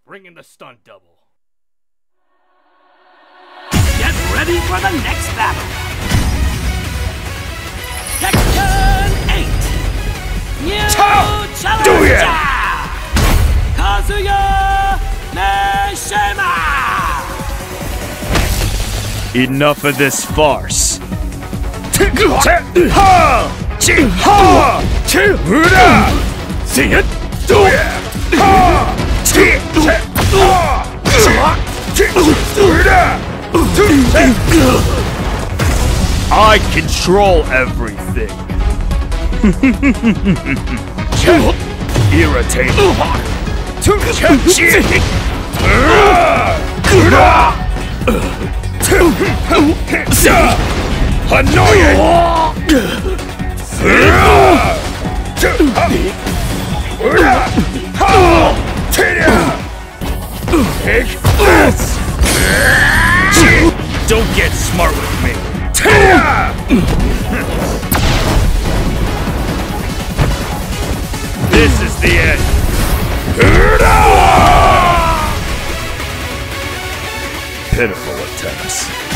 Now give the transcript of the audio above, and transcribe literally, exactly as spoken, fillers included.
bring in the stunt double. Get ready for the next battle! Tekken eight! New Challenger! Kazuya Mishima! Enough of this farce. See it? Do it! I control everything. Irritating. Annoying. Take this! Don't get smart with me. This is the end. Pitiful attempts.